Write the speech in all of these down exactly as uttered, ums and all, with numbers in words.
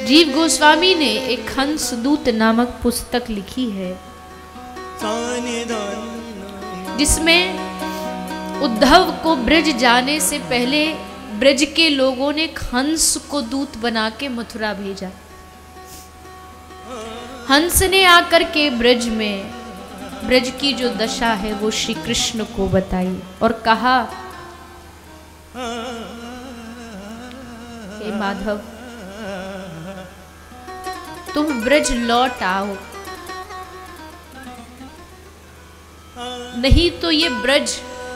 जीव गोस्वामी ने एक हंस दूत नामक पुस्तक लिखी है, जिसमें उद्धव को ब्रज जाने से पहले ब्रज के लोगों ने हंस को दूत बना के मथुरा भेजा। हंस ने आकर के ब्रज में ब्रज की जो दशा है वो श्री कृष्ण को बताई और कहा, हे माधव, तुम ब्रज लौट आओ, नहीं तो ये ब्रज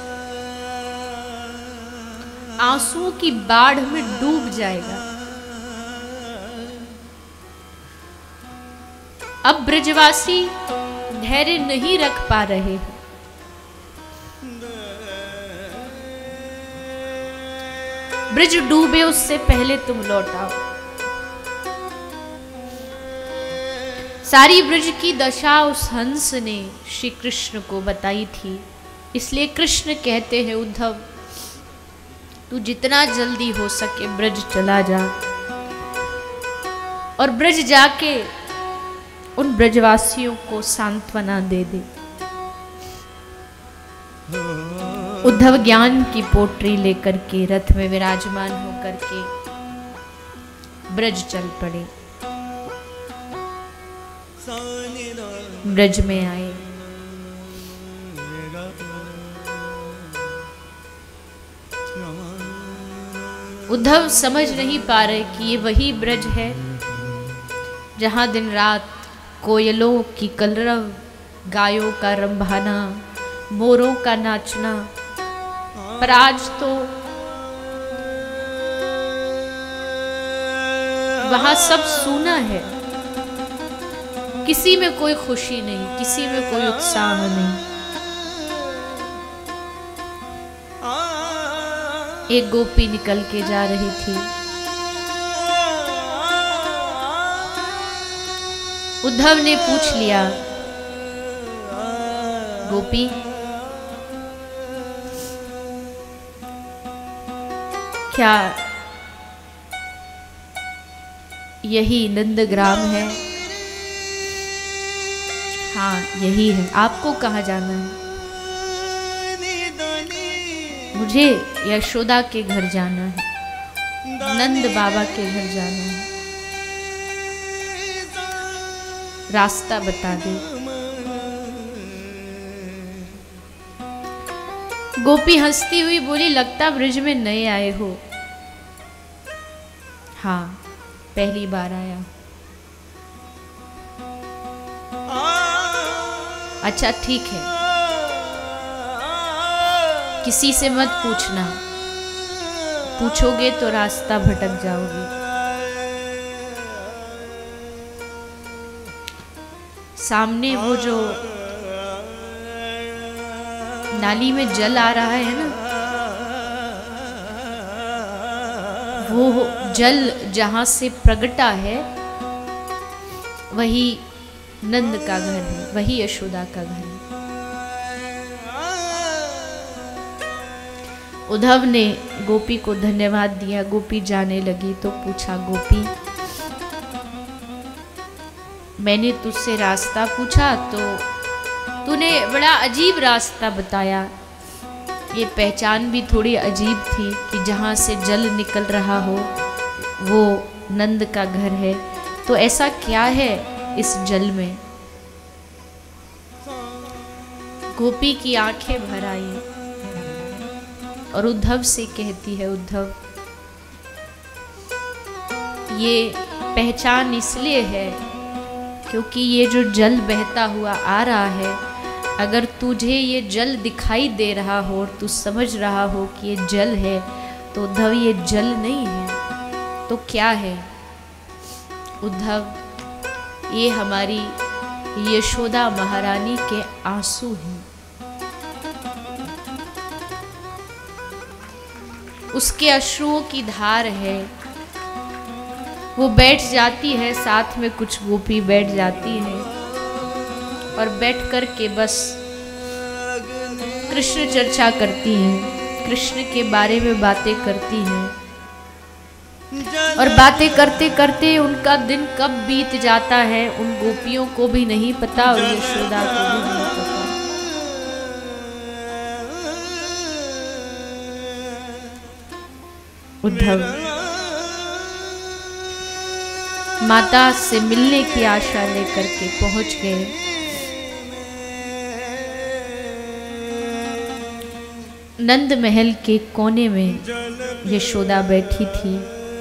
आंसुओं की बाढ़ में डूब जाएगा। अब ब्रजवासी धैर्य नहीं रख पा रहे हैं। ब्रज डूबे उससे पहले तुम लौट आओ। सारी ब्रज की दशा उस हंस ने श्री कृष्ण को बताई थी। इसलिए कृष्ण कहते हैं, उद्धव, तू जितना जल्दी हो सके ब्रज चला जा और ब्रज जाके उन ब्रजवासियों को सांत्वना दे दे। उद्धव ज्ञान की पोटरी लेकर के रथ में विराजमान होकर के ब्रज चल पड़े। ब्रज में आए। उद्धव समझ नहीं पा रहे कि ये वही ब्रज है जहां दिन रात कोयलों की कलरव, गायों का रंभाना, मोरों का नाचना, पर आज तो वहां सब सूना है। किसी में कोई खुशी नहीं, किसी में कोई उत्साह नहीं। एक गोपी निकल के जा रही थी। उद्धव ने पूछ लिया, गोपी, क्या यही नंदग्राम है? हाँ, यही है। आपको कहाँ जाना है? मुझे यशोदा के घर जाना है, नंद बाबा के घर जाना है, रास्ता बता दे। गोपी हंसती हुई बोली, लगता ब्रज में नए आए हो। हाँ, पहली बार आया। अच्छा ठीक है, किसी से मत पूछना, पूछोगे तो रास्ता भटक जाओगे। सामने वो जो नाली में जल आ रहा है ना, वो जल जहां से प्रगटा है वही नंद का घर है, वही यशोदा का घर है। उद्धव ने गोपी को धन्यवाद दिया। गोपी जाने लगी तो पूछा, गोपी, मैंने तुझसे रास्ता पूछा तो तूने बड़ा अजीब रास्ता बताया। ये पहचान भी थोड़ी अजीब थी कि जहाँ से जल निकल रहा हो वो नंद का घर है। तो ऐसा क्या है इस जल में? गोपी की आंखें भर आई और उद्धव से कहती है, उद्धव, ये पहचान इसलिए है क्योंकि ये जो जल बहता हुआ आ रहा है, अगर तुझे ये जल दिखाई दे रहा हो और तू समझ रहा हो कि ये जल है, तो उद्धव ये जल नहीं है तो क्या है? उद्धव, ये हमारी यशोदा महारानी के आंसू हैं। उसके अश्रुओं की धार है। वो बैठ जाती है, साथ में कुछ गोपी बैठ जाती है और बैठ कर के बस कृष्ण चर्चा करती हैं, कृष्ण के बारे में बातें करती हैं। और बातें करते करते उनका दिन कब बीत जाता है उन गोपियों को भी नहीं पता और यशोदा को भी नहीं पता। उद्धव माता से मिलने की आशा लेकर के पहुंच गए। नंद महल के कोने में यशोदा बैठी थी।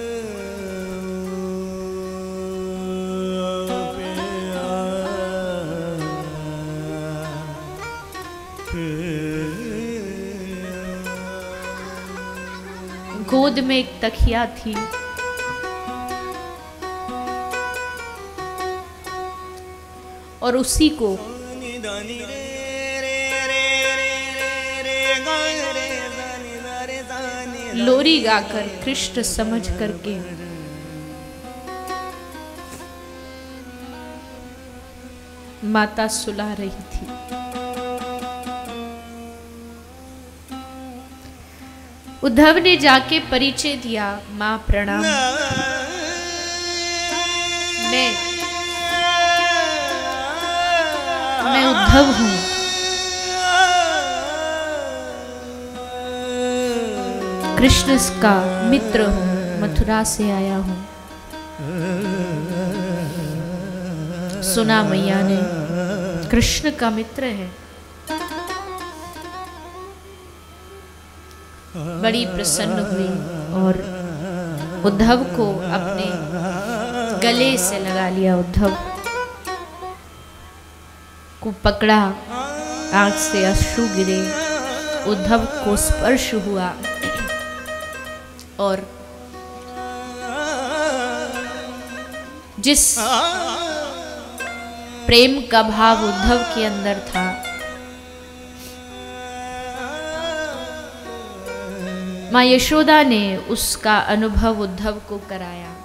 गोद में एक तकिया थी। और उसी को लोरी गाकर कृष्ण समझ करके माता सुला रही थी। उद्धव ने जाके परिचय दिया, मां प्रणाम, मैं मैं उद्धव हूं। कृष्ण का मित्र हूं, मथुरा से आया हूं। सुना मैया ने कृष्ण का मित्र है। बड़ी प्रसन्न हुई और उद्धव को अपने गले से लगा लिया। उद्धव को पकड़ा, आंख से अश्रु गिरे। उद्धव को स्पर्श हुआ और जिस प्रेम का भाव उद्धव के अंदर था, मां यशोदा ने उसका अनुभव उद्धव को कराया।